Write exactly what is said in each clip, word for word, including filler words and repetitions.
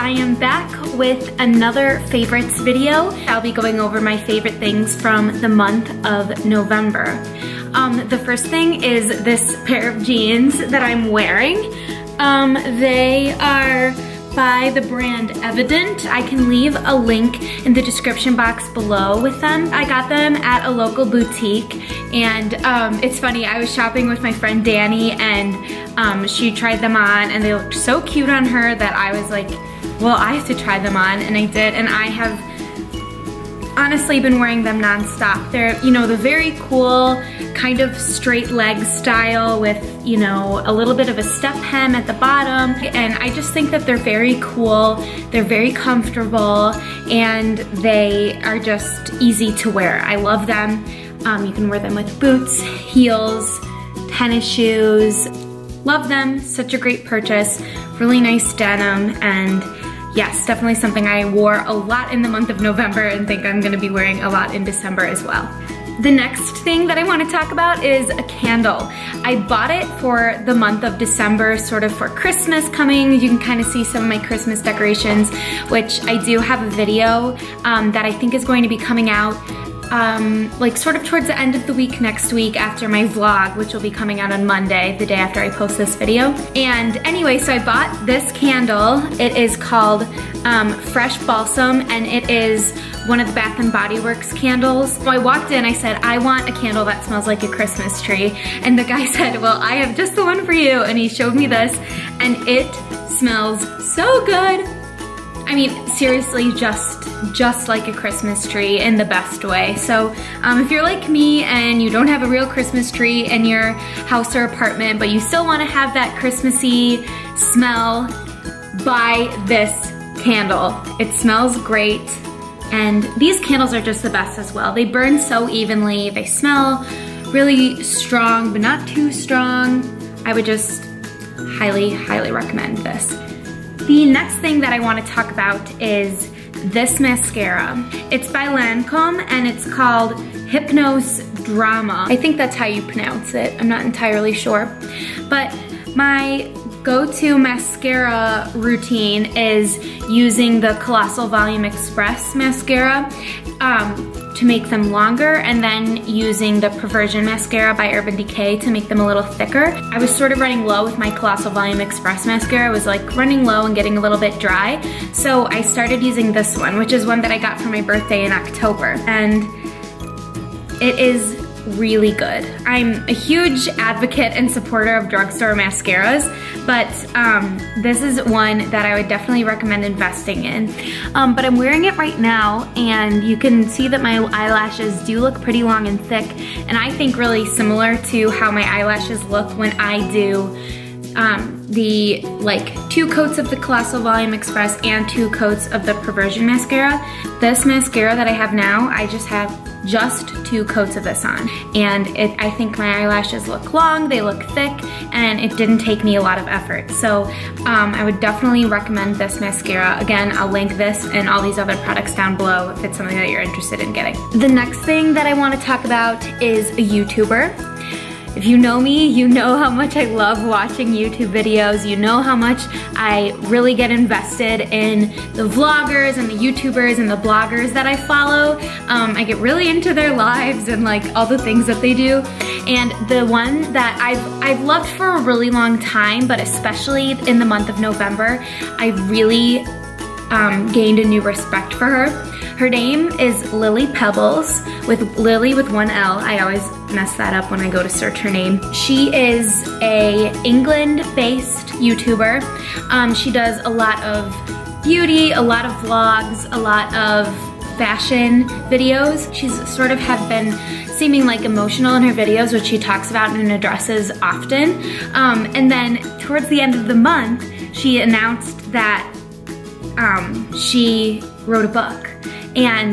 I am back with another favorites video. I'll be going over my favorite things from the month of November. Um, the first thing is this pair of jeans that I'm wearing. Um, they are by the brand Evident. I can leave a link in the description box below with them. I got them at a local boutique, and um, it's funny, I was shopping with my friend Danny, and um, she tried them on and they looked so cute on her that I was like, well, I have to try them on, and I did, and I have honestly been wearing them non-stop. They're, you know, the very cool kind of straight leg style with, you know, a little bit of a step hem at the bottom, and I just think that they're very cool, they're very comfortable, and they are just easy to wear. I love them. Um, you can wear them with boots, heels, tennis shoes. Love them, such a great purchase, really nice denim, and yes, definitely something I wore a lot in the month of November and think I'm gonna be wearing a lot in December as well. The next thing that I want to talk about is a candle. I bought it for the month of December, sort of for Christmas coming. You can kind of see some of my Christmas decorations, which I do have a video um, that I think is going to be coming out Um, like sort of towards the end of the week next week after my vlog, which will be coming out on Monday, the day after I post this video. And anyway, so I bought this candle. It is called um, Fresh Balsam, and it is one of the Bath and Body Works candles. So I walked in, I said, I want a candle that smells like a Christmas tree. And the guy said, well, I have just the one for you. And he showed me this, and it smells so good. I mean, seriously, just just like a Christmas tree in the best way. So um, if you're like me and you don't have a real Christmas tree in your house or apartment, but you still want to have that Christmassy smell, buy this candle. It smells great, and these candles are just the best as well. They burn so evenly, they smell really strong, but not too strong. I would just highly, highly recommend this. The next thing that I want to talk about is this mascara. It's by Lancome, and it's called Hypnose Drama. I think that's how you pronounce it. I'm not entirely sure. But my go-to mascara routine is using the Colossal Volume Express mascara um, to make them longer, and then using the Perversion mascara by Urban Decay to make them a little thicker. I was sort of running low with my Colossal Volume Express mascara. I was like running low and getting a little bit dry. So I started using this one, which is one that I got for my birthday in October. And it is really good. I'm a huge advocate and supporter of drugstore mascaras, but um, this is one that I would definitely recommend investing in. Um, but I'm wearing it right now, and you can see that my eyelashes do look pretty long and thick, and I think really similar to how my eyelashes look when I do um, the like two coats of the Colossal Volume Express and two coats of the Perversion mascara. This mascara that I have now, I just have just two coats of this on, and it, I think my eyelashes look long, they look thick, and it didn't take me a lot of effort. So um, I would definitely recommend this mascara. Again, I'll link this and all these other products down below if it's something that you're interested in getting. The next thing that I want to talk about is a YouTuber. If you know me, you know how much I love watching YouTube videos. You know how much I really get invested in the vloggers and the YouTubers and the bloggers that I follow. Um, I get really into their lives and like all the things that they do. And the one that I've, I've loved for a really long time, but especially in the month of November, I really um, gained a new respect for her. Her name is Lily Pebbles, with Lily with one L. I always mess that up when I go to search her name. She is a England-based YouTuber. Um, she does a lot of beauty, a lot of vlogs, a lot of fashion videos. She's sort of have been seeming like emotional in her videos, which she talks about and addresses often. Um, and then towards the end of the month, she announced that um, she wrote a book, and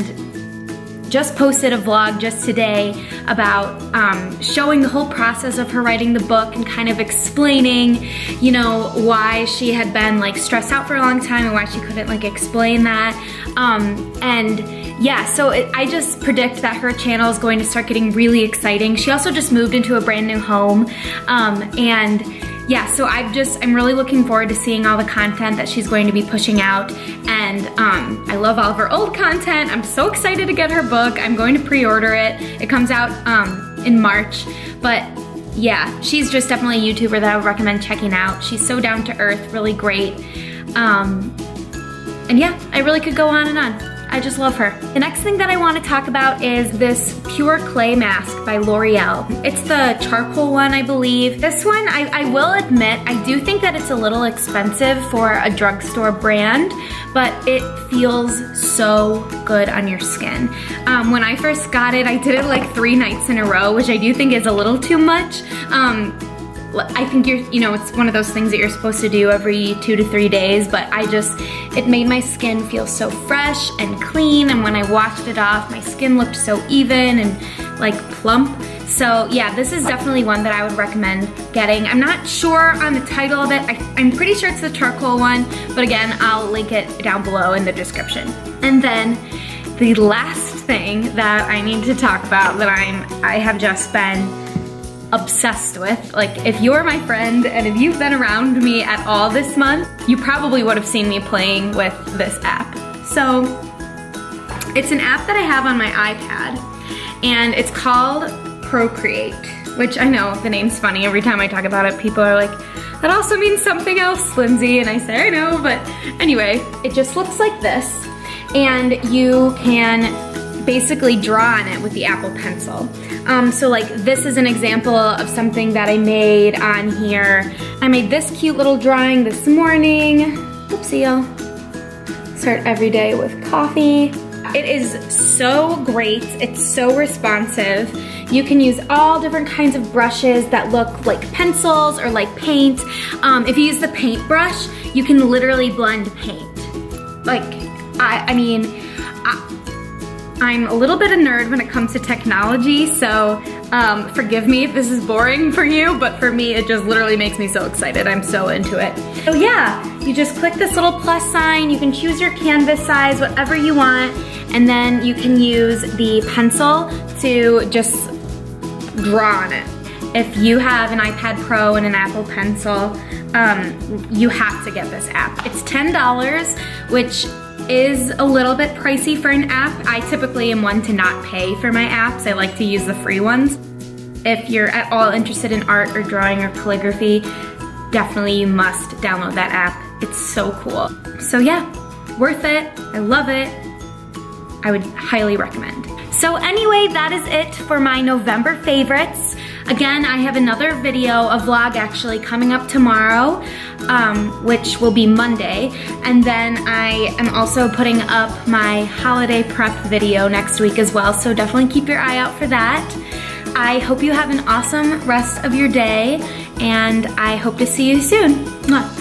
just posted a vlog just today about um, showing the whole process of her writing the book and kind of explaining, you know, why she had been like stressed out for a long time and why she couldn't like explain that. Um, and yeah, so it, I just predict that her channel is going to start getting really exciting. She also just moved into a brand new home, um, and yeah, so I've just, I'm really looking forward to seeing all the content that she's going to be pushing out. And um, I love all of her old content. I'm so excited to get her book. I'm going to pre-order it. It comes out um, in March. But yeah, she's just definitely a YouTuber that I would recommend checking out. She's so down to earth, really great. Um, and yeah, I really could go on and on. I just love her. The next thing that I want to talk about is this Pure Clay Mask by L'Oreal. It's the charcoal one, I believe. This one, I, I will admit, I do think that it's a little expensive for a drugstore brand, but it feels so good on your skin. Um, when I first got it, I did it like three nights in a row, which I do think is a little too much. Um, I think you're, you know, it's one of those things that you're supposed to do every two to three days, but I just, it made my skin feel so fresh and clean, and when I washed it off, my skin looked so even and like plump. So yeah, this is definitely one that I would recommend getting. I'm not sure on the title of it. I, I'm pretty sure it's the charcoal one, but again, I'll link it down below in the description. And then the last thing that I need to talk about that I'm, I have just been obsessed with. Like, if you're my friend and if you've been around me at all this month, you probably would have seen me playing with this app. So it's an app that I have on my iPad, and it's called Procreate, which I know the name's funny. Every time I talk about it, people are like, that also means something else, Lindsay, and I say I know, but anyway, it just looks like this, and you can basically draw on it with the Apple Pencil. Um, so like this is an example of something that I made on here. I made this cute little drawing this morning. Oopsie, I'll start every day with coffee. It is so great, it's so responsive. You can use all different kinds of brushes that look like pencils or like paint. Um, if you use the paintbrush, you can literally blend paint. Like, I, I mean, I, I'm a little bit a nerd when it comes to technology, so um, forgive me if this is boring for you, but for me, it just literally makes me so excited. I'm so into it. So yeah, you just click this little plus sign, you can choose your canvas size, whatever you want, and then you can use the pencil to just draw on it. If you have an iPad Pro and an Apple Pencil, um, you have to get this app. It's ten dollars, which is a little bit pricey for an app. I typically am one to not pay for my apps. I like to use the free ones. If you're at all interested in art or drawing or calligraphy, definitely you must download that app. It's so cool. So yeah, worth it. I love it. I would highly recommend. So anyway, that is it for my November favorites. Again, I have another video, a vlog actually, coming up tomorrow, um, which will be Monday. And then I am also putting up my holiday prep video next week as well, so definitely keep your eye out for that. I hope you have an awesome rest of your day, and I hope to see you soon. Mwah.